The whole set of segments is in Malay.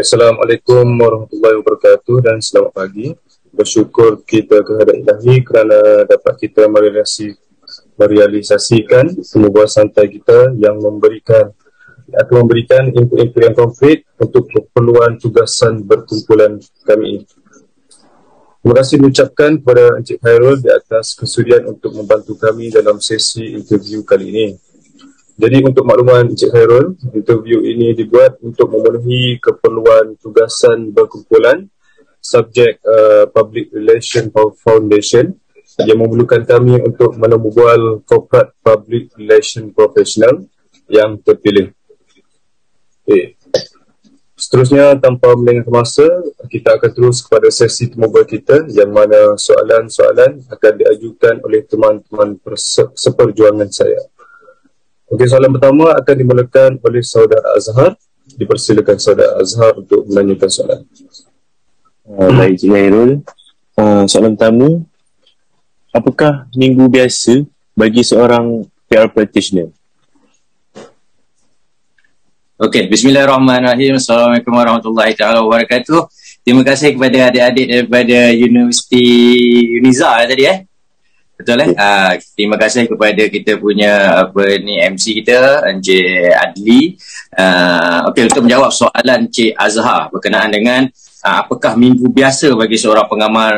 Assalamualaikum warahmatullahi wabarakatuh dan selamat pagi. Bersyukur kita kehadrat Ilahi kerana dapat kita merealisasikan semua santai kita yang akan memberikan input-input yang konkret untuk keperluan tugasan berkumpulan kami ini. Terima kasih diucapkan kepada Encik Khairul di atas kesudian untuk membantu kami dalam sesi interview kali ini. Jadi untuk makluman Encik Khairul, interview ini dibuat untuk memenuhi keperluan tugasan berkumpulan subjek Public Relation Foundation yang memerlukan kami untuk menemubual Corporate Public Relation Professional yang terpilih. Seterusnya, tanpa melengahkan masa, kita akan terus kepada sesi temubual kita yang mana soalan-soalan akan diajukan oleh teman-teman seperjuangan saya. Okey, soalan pertama akan dimulakan oleh Saudara Azhar. Dipersilakan Saudara Azhar untuk menanyakan soalan. Baik, Cik Khairul. Soalan pertama, apakah minggu biasa bagi seorang PR practitioner? Okey, bismillahirrahmanirrahim. Assalamualaikum warahmatullahi taala wabarakatuh. Terima kasih kepada adik-adik daripada Universiti Uniza tadi Betul terima kasih kepada kita punya MC kita Encik Adli. Okey, untuk menjawab soalan Encik Azhar berkenaan dengan apakah minggu biasa bagi seorang pengamal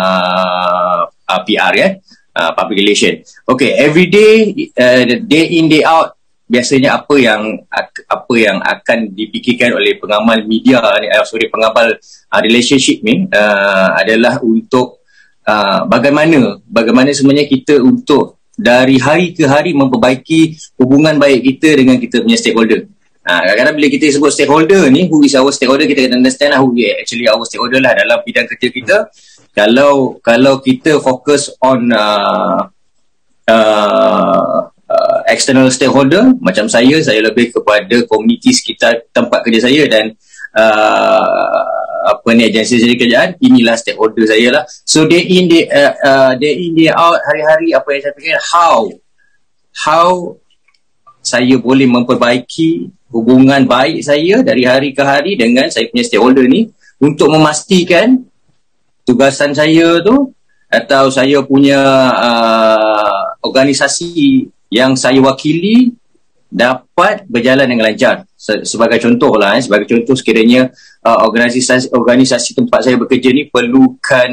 PR public relation. Okey, every day day in day out biasanya apa yang akan dipikirkan oleh pengamal media ni, pengamal relationship ni adalah untuk bagaimana sebenarnya kita untuk dari hari ke hari memperbaiki hubungan baik kita dengan kita punya stakeholder. Kadang-kadang bila kita sebut stakeholder ni, who is our stakeholder, kita kena understand who is actually our stakeholder dalam bidang kerja kita. Kalau kita fokus on external stakeholder, macam saya lebih kepada komuniti sekitar tempat kerja saya dan agensi jadi kerjaan, inilah stakeholder saya lah. So day in day out, hari-hari apa yang saya fikir, how saya boleh memperbaiki hubungan baik saya dari hari ke hari dengan saya punya stakeholder ni untuk memastikan tugasan saya tu atau saya punya organisasi yang saya wakili dapat berjalan dengan lancar. Sebagai contoh sekiranya organisasi tempat saya bekerja ni perlukan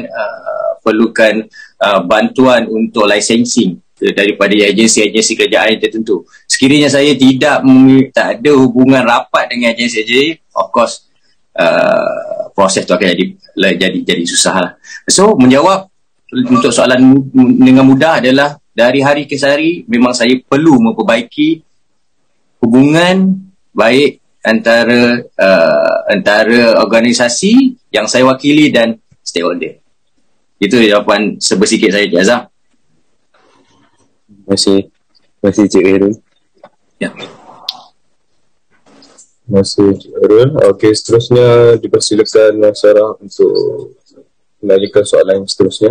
bantuan untuk licensing daripada agensi-agensi kerajaan tertentu. Sekiranya saya tak ada hubungan rapat dengan agensi-agensi, of course proses tu akan jadi susah lah. So menjawab untuk soalan dengan mudah adalah dari hari ke hari memang saya perlu memperbaiki hubungan baik antara organisasi yang saya wakili dan stakeholder. Itu jawapan sebersikit saya, Cik Azhar. Terima kasih Cik Khairul. Ya. Terima kasih Cik Khairul. Okey, seterusnya dipersilakan Sarah untuk menanyakan soalan yang seterusnya.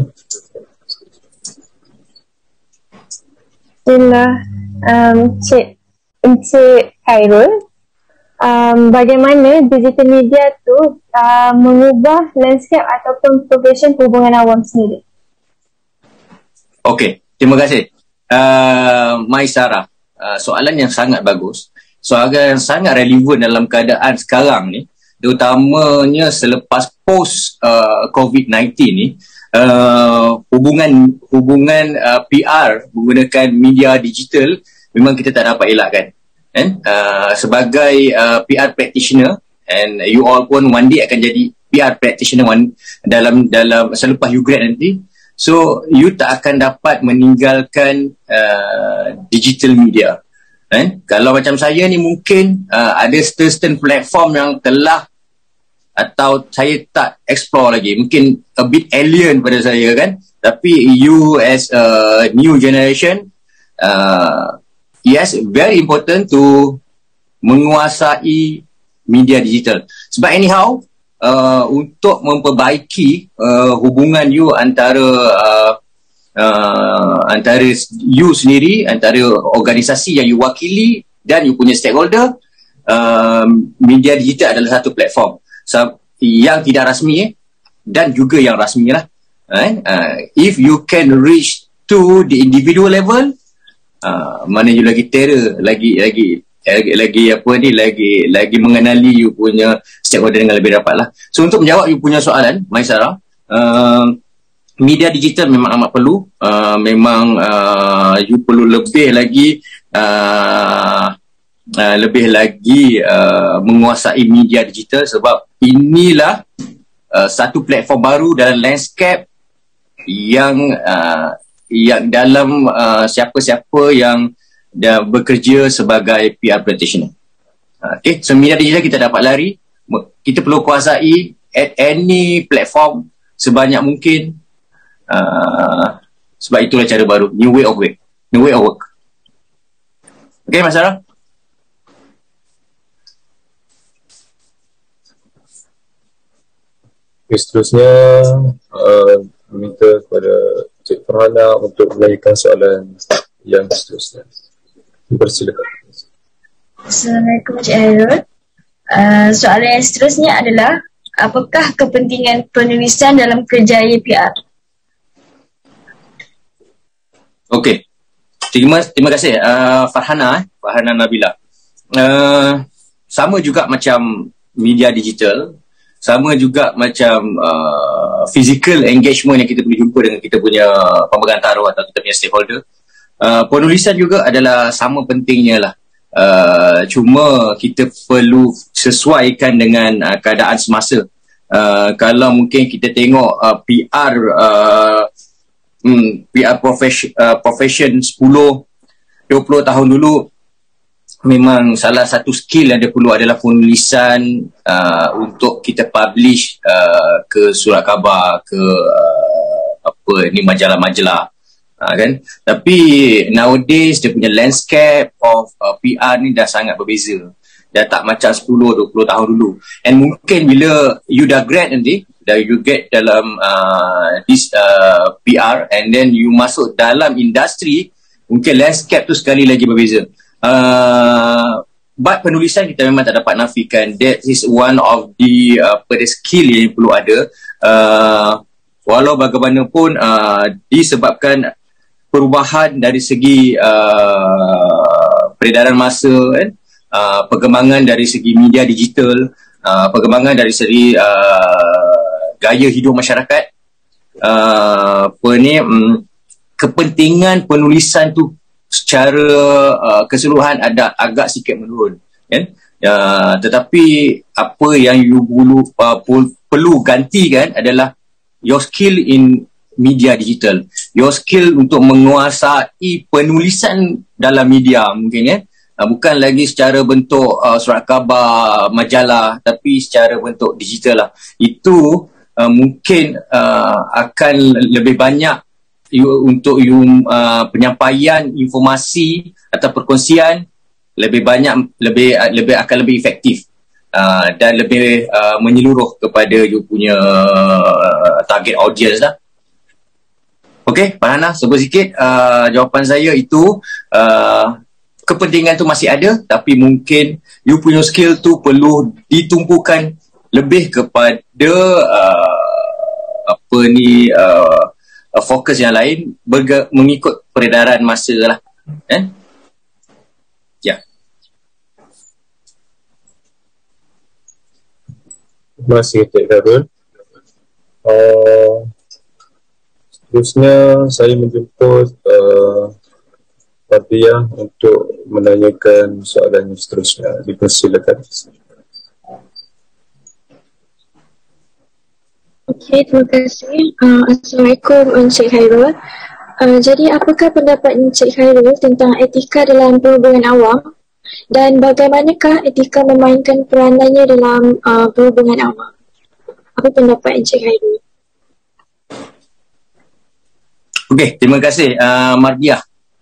Encik Khairul, bagaimana digital media tu mengubah landscape ataupun profession hubungan awam sendiri? Okey, terima kasih. Mai Sarah, soalan yang sangat bagus, soalan yang sangat relevan dalam keadaan sekarang ni, terutamanya selepas post COVID-19 ni. Hubungan PR menggunakan media digital memang kita tak dapat elakkan. Sebagai PR practitioner, and you all pun one day akan jadi PR practitioner dalam selepas you grad nanti. So you tak akan dapat meninggalkan digital media. Kalau macam saya ni mungkin ada certain platform yang telah atau saya tak explore lagi, mungkin a bit alien pada saya kan, tapi you as a new generation, yes, very important to menguasai media digital. Sebab anyhow untuk memperbaiki hubungan you antara you sendiri, antara organisasi yang you wakili dan you punya stakeholder, media digital adalah satu platform. yang tidak rasmi dan juga yang rasmi lah. If you can reach to the individual level, mana you lagi terror, lagi apa ni, lagi mengenali you punya stakeholder dengan lebih rapat lah. So untuk menjawab you punya soalan, Maisara, media digital memang amat perlu. Memang you perlu lebih lagi menguasai media digital, sebab inilah satu platform baru dalam landscape yang dalam siapa-siapa yang dah bekerja sebagai PR practitioner. Okay, so media digital kita dapat lari, kita perlu kuasai at any platform sebanyak mungkin. Sebab itulah cara baru, new way of work. Okay, Mas Sarah? Seterusnya meminta kepada Cik Farhana untuk menanyakan soalan yang seterusnya. Bersilakan. Assalamualaikum Cik Hairul. Soalan yang seterusnya adalah, apakah kepentingan penulisan dalam kerjaya PR? Okey. Terima kasih Farhana Nabila. Sama juga macam media digital, sama juga macam physical engagement yang kita boleh jumpa dengan kita punya pemegang taruh atau kita punya stakeholder. Penulisan juga adalah sama pentingnya lah. Cuma kita perlu sesuaikan dengan keadaan semasa. Kalau mungkin kita tengok PR profession 10-20 tahun dulu, memang salah satu skill yang dia perlu adalah penulisan untuk kita publish ke surat khabar, ke majalah-majalah, kan. Tapi nowadays dia punya landscape of PR ni dah sangat berbeza, dah tak macam 10-20 tahun dulu. And mungkin bila you dah grad nanti, dah you get dalam this PR, and then you masuk dalam industri, mungkin landscape tu sekali lagi berbeza. But penulisan kita memang tak dapat nafikan, that is one of the skill yang perlu ada. Walau bagaimanapun disebabkan perubahan dari segi peredaran masa, kan? Perkembangan dari segi media digital, perkembangan dari segi gaya hidup masyarakat, kepentingan penulisan tu secara keseluruhan ada agak sikit menurun, kan? Tetapi apa yang you perlu gantikan adalah your skill in media digital, your skill untuk menguasai penulisan dalam media mungkin, ya. Bukan lagi secara bentuk surat khabar, majalah, tapi secara bentuk digital lah. Itu mungkin akan lebih banyak untuk penyampaian informasi atau perkongsian lebih banyak, lebih akan lebih efektif dan lebih menyeluruh kepada you punya target audience lah. Okey, Farhana, sebut sikit jawapan saya itu. Kepentingan tu masih ada, tapi mungkin you punya skill tu perlu ditumpukan lebih kepada fokus yang lain, mengikut peredaran masa lah, kan? Ya. Terima kasih Cik Darul. Seterusnya saya menjemput Fadiyah untuk menanyakan soalan yang seterusnya. Dipersilakan. Okey, terima kasih. Assalamualaikum Encik Hairul. Jadi apakah pendapat Encik Hairul tentang etika dalam perhubungan awam, dan bagaimanakah etika memainkan peranannya dalam perhubungan awam? Apa pendapat Encik Hairul? Okey, terima kasih Mardiah.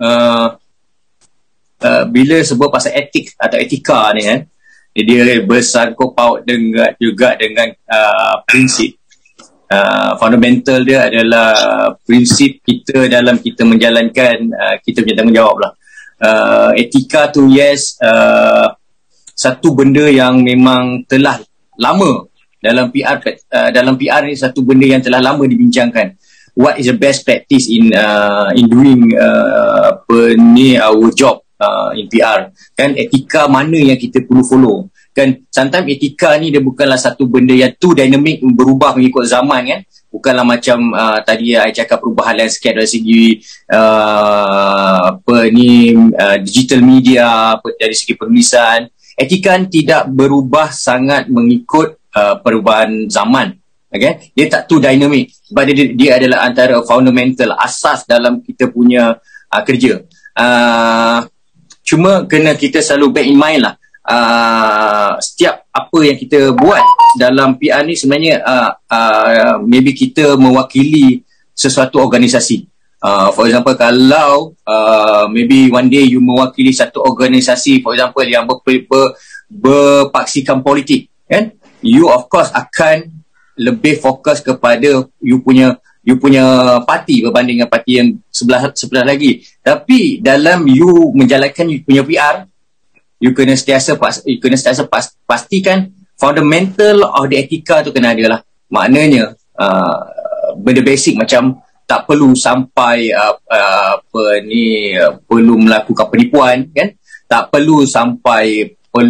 Bila sebut pasal etik atau etika ni, kan, dia bersangkut paut dengan prinsip. Fundamental dia adalah prinsip kita dalam kita menjalankan kita punya tanggungjawab lah. Etika tu, yes, satu benda yang memang telah lama dalam PR ni satu benda yang telah lama dibincangkan. What is the best practice in doing our job in PR? Kan etika mana yang kita perlu follow? Kan sometimes etika ni dia bukanlah satu benda yang too dynamic, berubah mengikut zaman kan. Bukanlah macam tadi saya cakap perubahan landscape dari segi digital media, dari segi penulisan. Etika tidak berubah sangat mengikut perubahan zaman. Okay? Dia tak too dynamic sebab dia adalah antara fundamental, asas dalam kita punya kerja. Cuma kena kita selalu bear in mind lah, setiap apa yang kita buat dalam PR ni sebenarnya maybe kita mewakili sesuatu organisasi. For example, kalau maybe one day you mewakili satu organisasi, for example yang berpaksikan politik, kan? You of course akan lebih fokus kepada you punya parti berbanding dengan parti yang sebelah lagi. Tapi dalam you menjalankan you punya PR, you kena sentiasa pastikan fundamental of the etika tu kena ada lah. Maknanya benda basic macam tak perlu sampai perlu melakukan penipuan, kan? Tak perlu sampai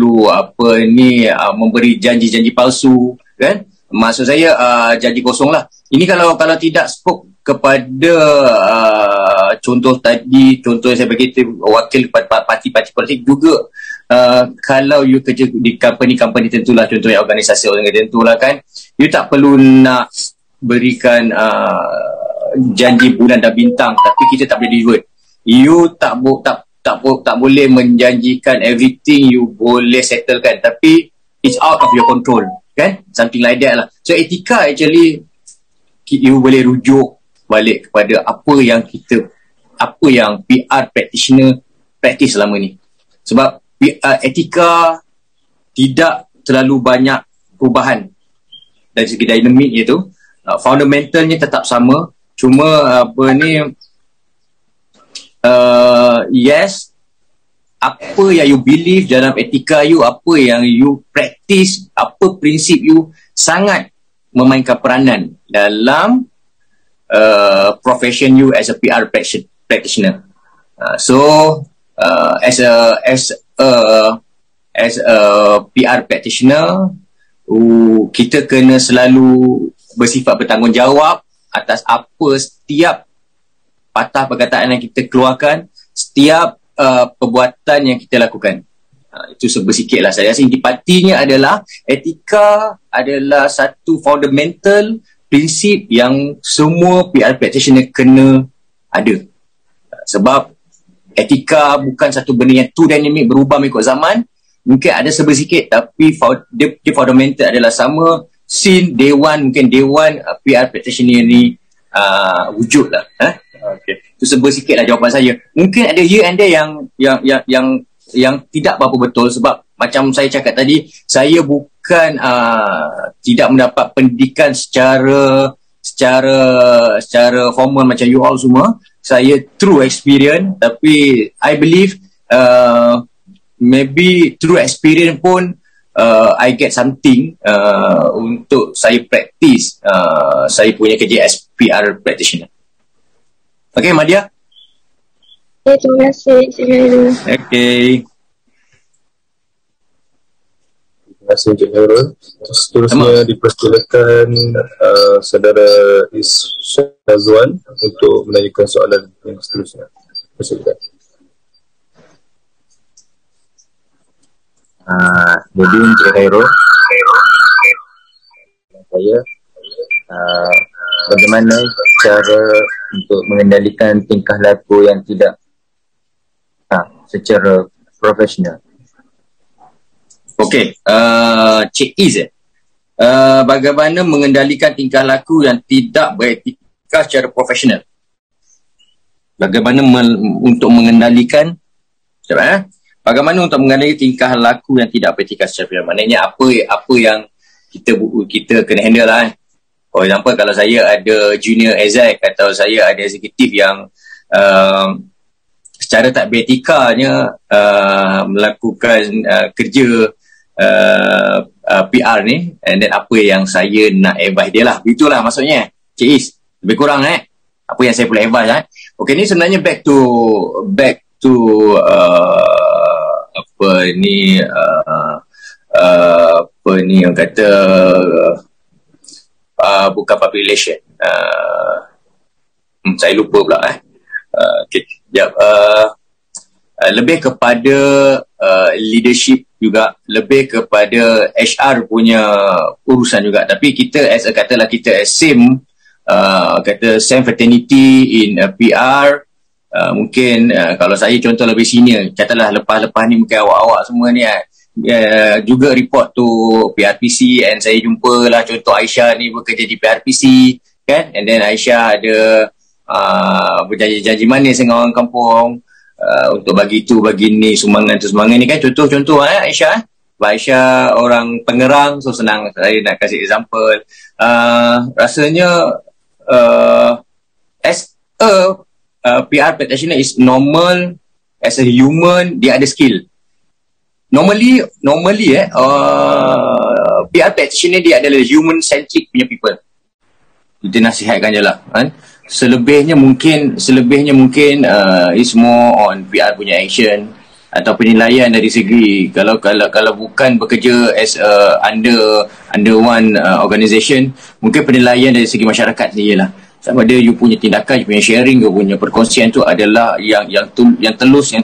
memberi janji-janji palsu, kan? Maksud saya janji kosong lah. Ini kalau tidak skop kepada contoh yang saya bagi wakil kepada parti-parti politik juga. Kalau you kerja di company tentulah, contohnya organisasi tentulah kan, you tak perlu nak berikan janji bulan dan bintang tapi kita tak boleh deliver. You tak boleh menjanjikan everything you boleh settlekan tapi it's out of your control, kan? Something like that lah. So etika actually you boleh rujuk balik kepada apa yang PR practitioner practice selama ni. Sebab etika tidak terlalu banyak perubahan dari segi dinamik iaitu fundamentalnya tetap sama, cuma yes, apa yang you believe dalam etika you, apa yang you practice, apa prinsip you sangat memainkan peranan dalam profession you as a PR practitioner. As a PR practitioner, kita kena selalu bersifat bertanggungjawab atas apa setiap patah perkataan yang kita keluarkan, setiap perbuatan yang kita lakukan. Itu sebersikit lah. Saya rasa intipatinya adalah etika adalah satu fundamental prinsip yang semua PR practitioner kena ada. Sebab etika bukan satu benda yang too dynamic, berubah mengikut zaman. Mungkin ada sebersikit tapi dia fundamental adalah sama since day one. Mungkin day one PR practitioner ni wujud lah. Okay. Itu sebersikit lah jawapan saya. Mungkin ada here and there yang tidak berapa betul sebab macam saya cakap tadi, saya bukan tidak mendapat pendidikan secara formal macam you all semua. Saya through experience, tapi I believe maybe through experience pun I get something untuk saya practice saya punya kerja as PR practitioner. Okay, Madia? Okay, terima kasih Encik Khairul. Okay. Terima kasih Encik Khairul. Seterusnya dipersilakan saudara Syazwan untuk menanyakan soalan yang seterusnya. Persilakan. Jadi Encik Khairul, saya bagaimana cara untuk mengendalikan tingkah laku yang tidak secara profesional? Okey, Cik Iz, bagaimana mengendalikan tingkah laku yang tidak beretika secara profesional? Bagaimana untuk mengendalikan bagaimana untuk mengendalikan tingkah laku yang tidak beretika secara profesional? Maknanya apa yang kita kena handle lah. For example, kalau saya ada junior exec atau saya ada eksekutif yang secara tak beretikanya melakukan kerja PR ni, and then apa yang saya nak advise dia lah. Begitulah maksudnya Cik Is, lebih kurang apa yang saya boleh advise. Okay, ni sebenarnya back to apa ni orang kata bukan public relation, saya lupa pula okay, lebih kepada leadership juga, lebih kepada HR punya urusan juga. Tapi kita katalah kita same fraternity in PR, mungkin kalau saya contoh lebih senior, katalah lepas ni mungkin awak-awak semua ni juga report to PRPC, and saya jumpa lah contoh Aisyah ni bekerja di PRPC kan, and then Aisyah ada berjanji-janji manis dengan orang kampung untuk bagi tu bagi ni, sumbangan ni kan, contoh Aisyah. Aisyah orang Pengerang, so senang saya nak kasih example. Rasanya as a PR practitioner is normal, as a human dia ada skill. Normally PR practitioner dia adalah human centric punya people. Kita nasihatkan je lah kan. Selebihnya mungkin is more on PR punya action atau penilaian dari segi kalau bukan bekerja as under one organisation, mungkin penilaian dari segi masyarakat sendiri lah. Sama ada you punya tindakan, you punya sharing, you punya perkongsian tu adalah yang tulus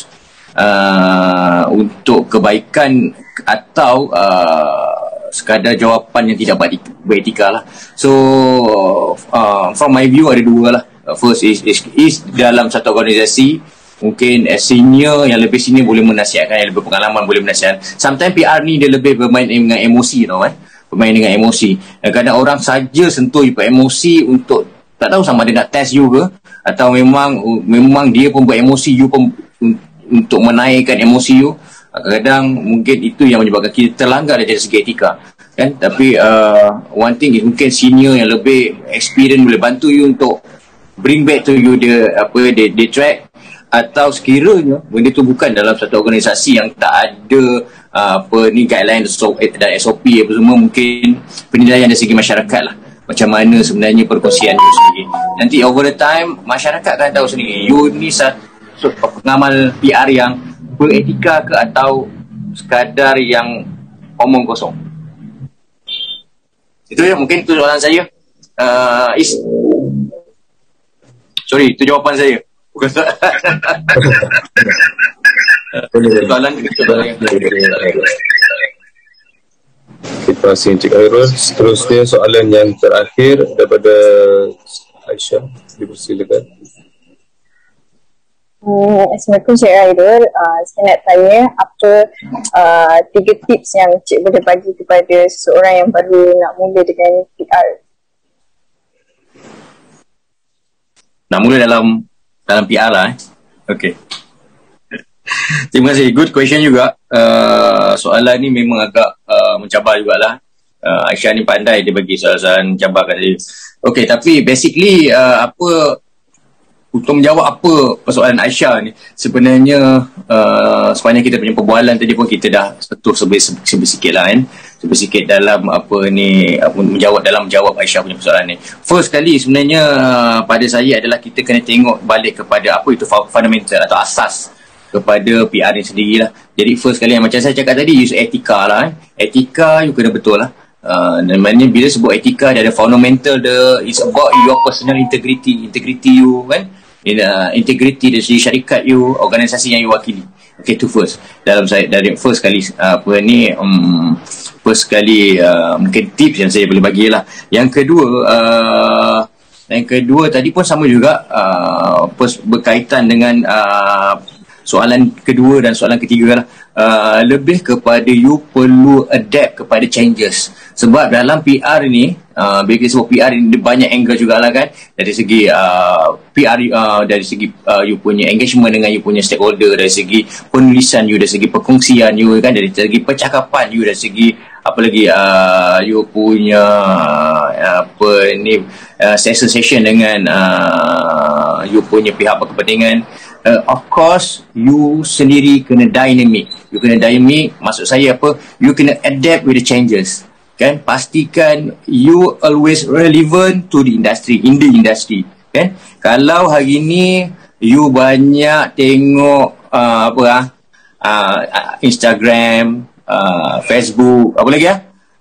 untuk kebaikan atau sekadar jawapan yang tidak beretika lah. So from my view ada dua lah. First is dalam satu organisasi, mungkin senior, yang lebih senior boleh menasihatkan, yang lebih pengalaman boleh menasihatkan. Sometimes PR ni dia lebih bermain dengan emosi tau kan. Bermain dengan emosi. Kadang-kadang orang saja sentuh you emosi untuk, tak tahu sama ada nak test you ke, atau memang dia pun beremosi, you pun untuk menaikkan emosi you. Kadang-kadang mungkin itu yang menyebabkan kita terlanggar dari segi etika kan. Tapi one thing is mungkin senior yang lebih experience boleh bantu you untuk bring back to you the track. Atau sekiranya benda tu bukan dalam satu organisasi yang tak ada guideline dan SOP apa semua, mungkin penilaian dari segi masyarakat lah, macam mana sebenarnya perkongsian you sendiri. Nanti over the time masyarakat akan tahu sendiri you ni satu pengamal PR yang beretika ke atau sekadar yang omong kosong. Itu ya, mungkin itu soalan saya. Sorry, itu jawapan saya. Bukan soalan. Terima kasih Encik Khairul. Seterusnya soalan yang terakhir daripada Aisyah, dipersilakan. Assalamualaikum Cik Khairul. Saya nak tanya apa 3 tips yang Cik boleh bagi kepada seseorang yang baru nak mula dengan PR. Nak mula dalam PR lah Okay. Terima kasih. Good question juga. Soalan ni memang agak mencabar jugalah. Aisyah ni pandai dia bagi soalan-soalan mencabar kat saya. Okay, tapi basically untuk menjawab apa persoalan Aisyah ni, sebenarnya sepanjang kita punya perbualan tadi pun kita dah sentuh sikit lah kan, sikit dalam menjawab Aisyah punya persoalan ni. First kali sebenarnya pada saya adalah kita kena tengok balik kepada apa itu fundamental atau asas kepada PR ni sendirilah. Jadi first kali yang macam saya cakap tadi, use etika lah kan. Etika you kena betul lah. Dan maknanya bila sebut etika dia ada fundamental dia, it's about your personal integrity you kan, integrity dari syarikat you, organisasi yang you wakili. Okay, tu first. Dari first kali mungkin tips yang saya boleh bagi lah. Yang kedua tadi pun sama juga, berkaitan dengan soalan kedua dan soalan ketiga lah. Lebih kepada you perlu adapt kepada changes. Sebab dalam PR ni, bila kita sebut PR ni banyak angle jugalah kan. Dari segi PR, dari segi you punya engagement dengan you punya stakeholder, dari segi penulisan you, dari segi perkongsian you kan, dari segi percakapan you, dari segi you punya session dengan you punya pihak berkepentingan. of course you sendiri kena dynamic. You kena dynamic, maksud saya apa? You kena adapt with the changes. Kan, pastikan you always relevant to the industry, in the industry. Kan, kalau hari ni you banyak tengok Instagram, Facebook, apa lagi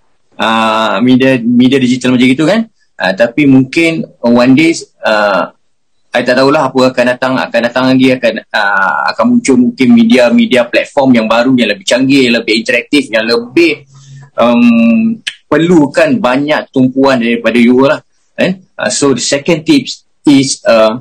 media digital macam itu kan, tapi mungkin one day saya tak tahulah apa akan datang lagi, akan muncul mungkin media platform yang baru, yang lebih canggih, yang lebih interaktif, yang lebih perlukan banyak tumpuan daripada you lah. So the second tips is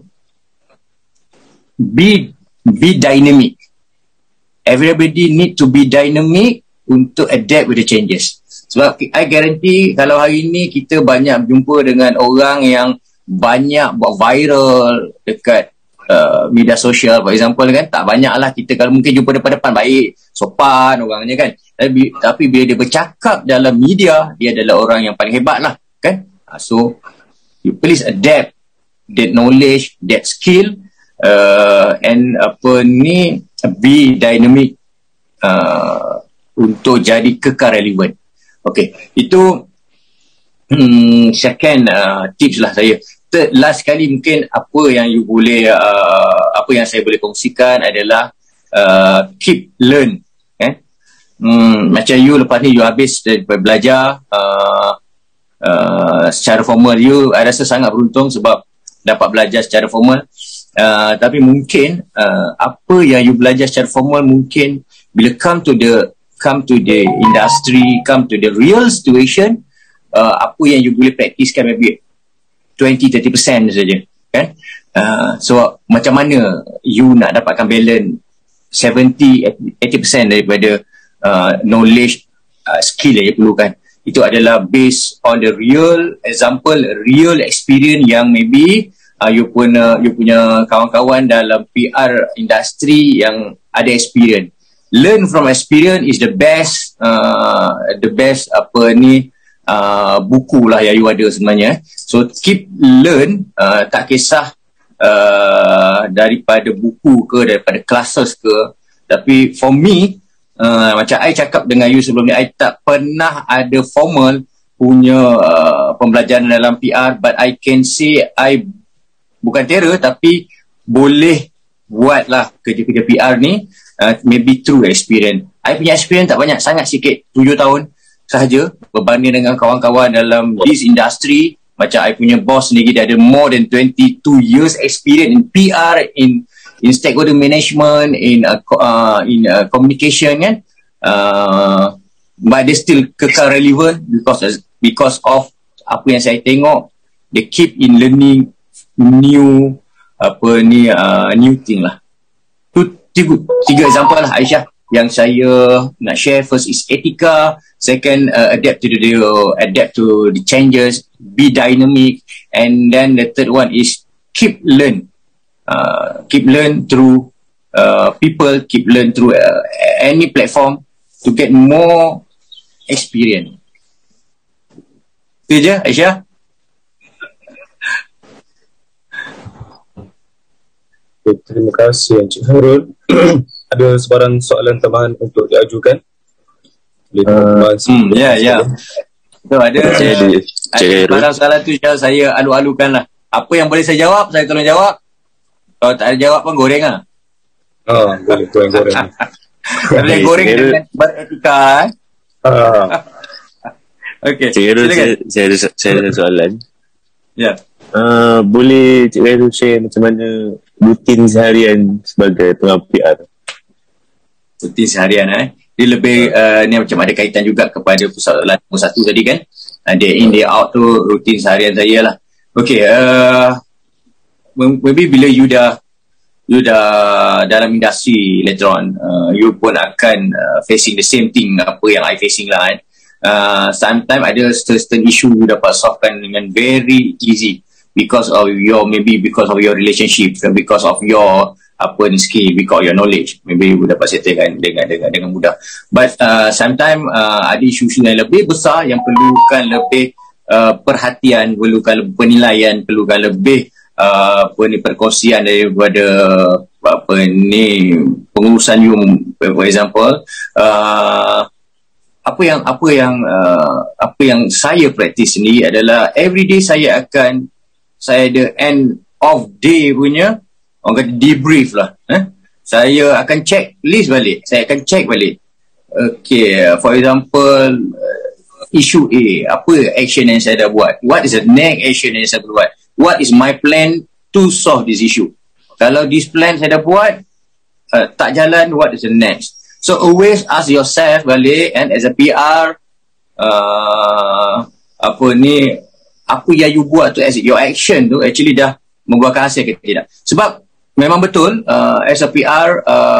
be dynamic. Everybody need to be dynamic untuk adapt with the changes. Sebab I guarantee kalau hari ni kita banyak berjumpa dengan orang yang banyak buat viral dekat media sosial, for example kan, tak banyak lah kita kalau mungkin jumpa depan-depan baik, sopan orangnya kan, tapi bila dia bercakap dalam media, dia adalah orang yang paling hebat lah kan. So you please adapt that knowledge, that skill, and be dynamic untuk jadi kekal relevan. Okay, itu second tips lah saya. Third, last kali mungkin apa yang you boleh apa yang saya boleh kongsikan adalah keep learn. Macam you lepas ni you habis belajar secara formal, you I rasa sangat beruntung sebab dapat belajar secara formal. Tapi mungkin apa yang you belajar secara formal, mungkin bila come to the industry, come to the real situation, apa yang you boleh praktiskan maybe 20-30% saja kan. So macam mana you nak dapatkan balance 70-80% daripada knowledge, skill yang you perlukan. Itu adalah based on the real example, real experience yang maybe you punya kawan-kawan dalam PR industry yang ada experience. Learn from experience is the best buku lah yang you ada sebenarnya. So keep learn, tak kisah daripada buku ke, daripada classes ke. Tapi for me, macam I cakap dengan you sebelum ni, I tak pernah ada formal punya pembelajaran dalam PR, but I can say I bukan terror tapi boleh buat lah kerja-kerja PR ni maybe through experience. I punya experience tak banyak, sangat sikit, 7 tahun sahaja berbanding dengan kawan-kawan dalam this industry. Macam I punya boss sendiri, dia ada more than 22 years experience in PR, in stakeholder management, in communication kan, but they still kekal relevant because of apa yang saya tengok, they keep in learning new thing lah. Tu tiga example lah Aisyah yang saya nak share. First is etika, second adapt to the changes, be dynamic, and then the third one is keep learn through people, keep learn through any platform to get more experience. Itu je Aisyah. Okay, terima kasih Encik Hairul. Ada sebarang soalan tambahan untuk diajukan? Ya. So ada soalan tu saya alu-alukan lah. Apa yang boleh saya jawab, saya tolong jawab. Kalau tak ada jawab pun goreng lah. Boleh goreng. Boleh goreng dengan beretika. Okay, saya ada soalan. Ya. Boleh Cik Hairul share macam mana rutin seharian sebagai pengawal PR? Rutin seharian dia lebih ni macam ada kaitan juga kepada persoalan nombor 1 tadi kan. Day in day out tu rutin seharian saya lah. Okay, maybe bila you dah dalam industri later on, you pun akan facing the same thing apa yang I facing lah kan. Sometimes ada certain issue you dapat solvekan dengan very easy because of your relationship, because of your skill, because of your knowledge, maybe you dapat settlekan dengan mudah. But sometimes ada isu-isu yang lebih besar yang perlukan lebih perhatian, perlukan lebih penilaian, perlukan lebih perkongsian daripada pengurusan you, for example, apa yang saya praktis sendiri adalah everyday saya ada end of day punya orang kata debrief lah. Saya akan check list balik, saya akan check balik. Okay, for example, issue A, apa action yang saya dah buat, what is the next action yang saya buat, what is my plan to solve this issue. Kalau this plan saya dah buat tak jalan, what is the next. So always ask yourself balik, and as a PR, apa yang you buat tu, as your action tu actually dah membuahkan hasil ke tidak. Sebab memang betul, as a PR,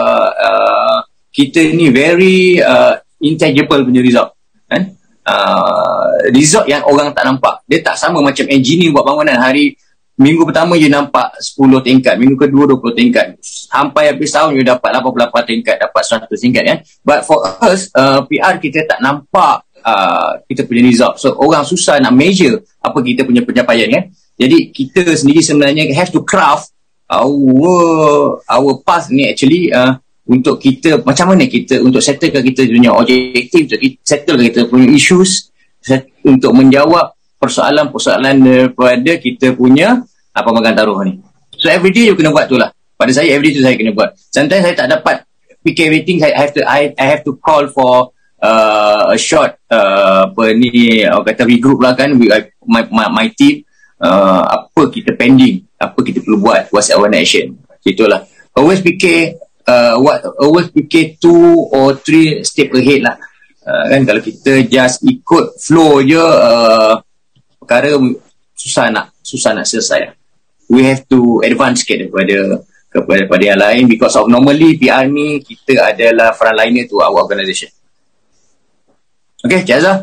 kita ni very intangible punya result, kan? Result yang orang tak nampak. Dia tak sama macam engineer buat bangunan. Minggu pertama you nampak 10 tingkat, minggu kedua 20 tingkat, sampai habis tahun you dapat 88 tingkat, dapat 100 tingkat, kan? But for us, PR, kita tak nampak kita punya result. So orang susah nak measure apa kita punya pencapaian, kan? Jadi kita sendiri sebenarnya have to craft our path ni actually, untuk kita, macam mana kita untuk settlekan kita punya objektif, untuk settlekan kita punya issues, untuk menjawab persoalan-persoalan daripada kita punya pemegang taruh ni. So everyday you kena buat tu lah. Pada saya everyday tu saya kena buat. Sometimes saya tak dapat PK rating, I have to call for a short orang kata regroup lah, kan, with my team. Apa kita pending, apa kita perlu buat, what's our action. Itulah. Always PK always fikir 2 or 3 step ahead lah. Kan kalau kita just ikut flow je, perkara susah nak selesai. We have to advance sikit kepada yang lain, because of normally PR ni kita adalah frontliner to our organisation. Okay, Cik Azhar,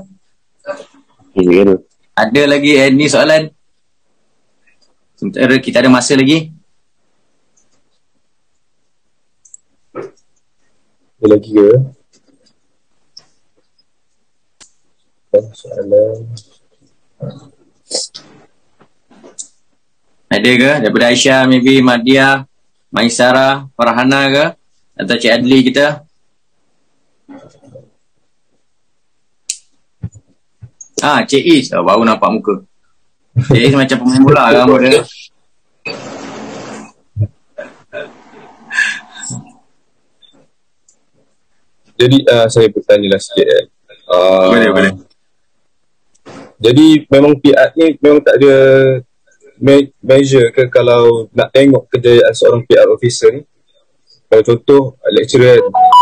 ada lagi ni soalan? Sementara kita ada masa lagi. Ada lagi ke? Soalan. Ada ke? Daripada Aisyah, maybe Madia, Maisara, Farhana ke? Atau Cik Adli kita? Cik Is. Baru nampak muka. Cik Is macam pemain bola rambut dia. Jadi saya bertanyalah sikit. Boleh. Jadi memang PR ni memang tak ada measure ke kalau nak tengok kejayaan seorang PR officer ni? Kalau contoh lecturer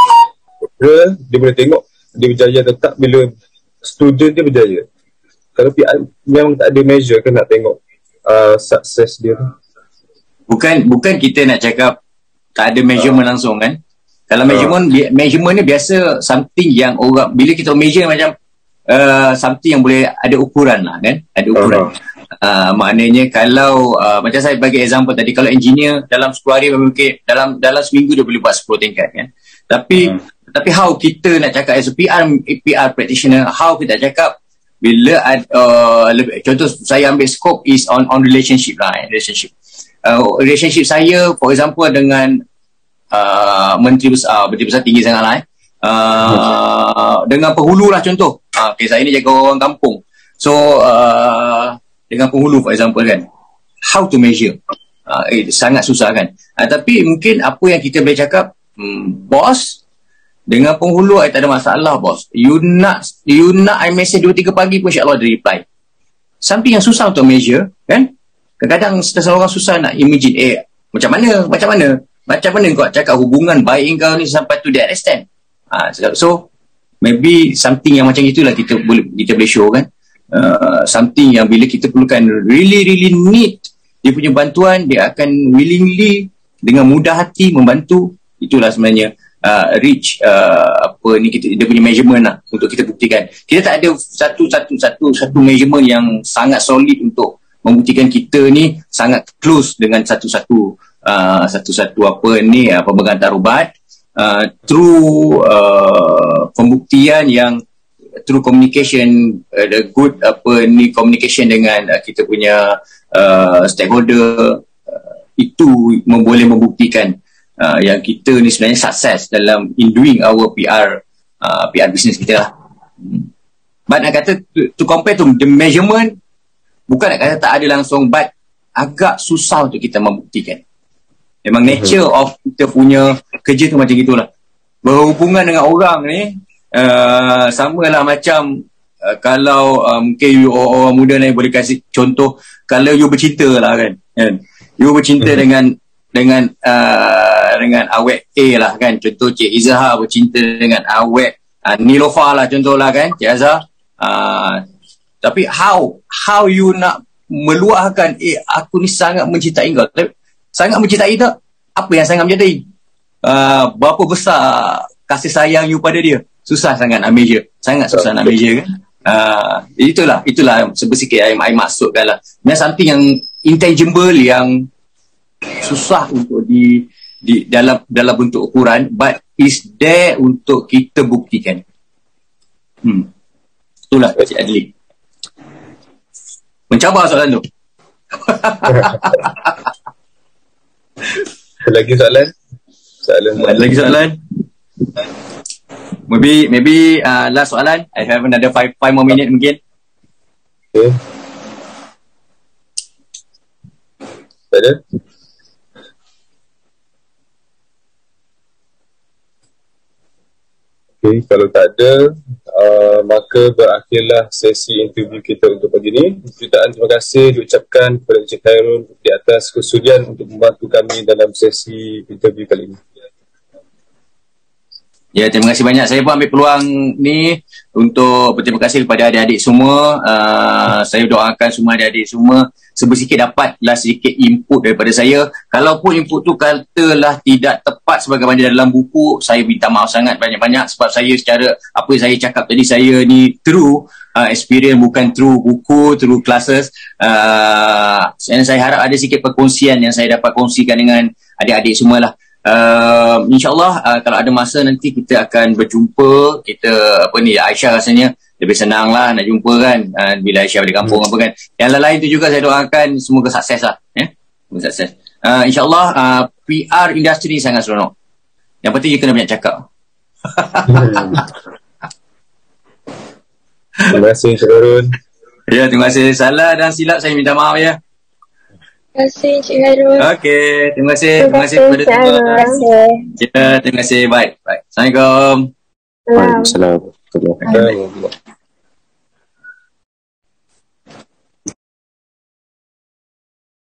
dia boleh tengok dia berjaya atau tak bila student dia berjaya. Kalau PR memang tak ada measure ke nak tengok sukses dia tu? Bukan kita nak cakap tak ada measurement langsung, kan? Kalau measurement ni biasa something yang orang, bila kita measure macam something yang boleh ada ukuran lah, kan? Ada ukuran. Maknanya kalau macam saya bagi example tadi, kalau engineer dalam 10 hari mungkin dalam seminggu dia boleh buat 10 tingkat, kan? Tapi how kita nak cakap as a PR practitioner, how kita cakap bila contoh saya ambil scope is on relationship lah, relationship saya for example dengan menteri besar tinggi sangat lah, dengan penghulu lah contoh. Okay, saya ni jaga orang kampung, so dengan penghulu for example, kan, how to measure, sangat susah, kan. Tapi mungkin apa yang kita boleh cakap, bos dengan penghulu tak ada masalah, bos, you nak I message 2-3 pagi pun insyaAllah dia reply. Something yang susah untuk measure, kan. Kadang-kadang setengah orang susah nak imagine, macam mana kau cakap hubungan baik kau ni sampai to that extent. So maybe something yang macam itulah kita boleh show, kan. Something yang bila kita perlukan really need dia punya bantuan, dia akan willingly dengan mudah hati membantu. Itulah sebenarnya reach dia punya measurement lah, untuk kita buktikan. Kita tak ada satu measurement yang sangat solid untuk membuktikan kita ni sangat close dengan satu pemegang tarubat, through pembuktian yang through communication, the good communication dengan kita punya stakeholder, itu boleh membuktikan yang kita ni sebenarnya sukses dalam in doing our PR business kita lah. But nak kata to compare to the measurement, bukan nak kata tak ada langsung, but agak susah untuk kita membuktikan. Memang nature of kita punya kerja tu macam gitulah. Berhubungan dengan orang ni samalah macam kalau mungkin you orang muda ni boleh kasih contoh, kalau you bercinta lah kan, you bercinta dengan awet A lah kan, contoh Cik Izzah bercinta dengan awet Nilofa lah contohlah kan, Cik Azhar. Tapi how you nak meluahkan aku ni sangat mencintai kau, sangat mencintai tak? Apa yang sangat mencintai? Berapa besar kasih sayang you pada dia? Susah sangat nak measure. Sangat susah nak measure kan? Itulah sebesikit yang I maksudkan lah. Ini something yang intangible, yang susah untuk di dalam bentuk ukuran, but is there untuk kita buktikan. Itulah Cik Adli. Mencabar soalan tu. Lagi soalan? Lagi soalan? Maybe last soalan. I have another 5 more minutes mungkin. Okay. Ada? Okay, kalau tak ada, maka berakhirlah sesi interview kita untuk pagi ini. Jutaan terima kasih diucapkan kepada Encik Khairul di atas kesudian untuk membantu kami dalam sesi interview kali ini. Ya, terima kasih banyak. Saya pun ambil peluang ni untuk berterima kasih kepada adik-adik semua. Saya doakan semua adik-adik semua sebesikit dapatlah sedikit input daripada saya. Kalaupun input tu katalah tidak tepat sebagaimana dalam buku, saya minta maaf sangat banyak-banyak, sebab saya secara apa yang saya cakap tadi, saya ni true experience, bukan true buku, true classes. Dan saya harap ada sikit perkongsian yang saya dapat kongsikan dengan adik-adik semualah. InsyaAllah kalau ada masa nanti kita akan berjumpa. Kita Aisyah rasanya lebih senang lah nak jumpa kan, bila Aisyah balik kampung apa kan. Yang lain tu juga saya doakan semoga sukses lah, semoga sukses. InsyaAllah PR industri sangat seronok. Yang penting you kena banyak cakap. Terima kasih Encik Khairul. Ya, terima kasih. Salah dan silap saya minta maaf ya. Terima kasih Encik Khairul. Okey, terima kasih kepada semua. Terima kasih. Ya, terima kasih. Baik. Assalamualaikum. Waalaikumsalam. Terima kasih.